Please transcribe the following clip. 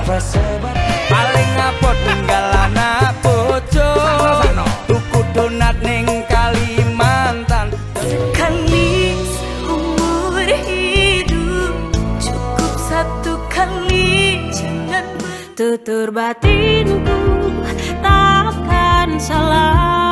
paling apa tunggal anak bojo tuku donat ning Kalimantan. Sekali seumur hidup cukup satu kali, jangan tutur batinku takkan salah.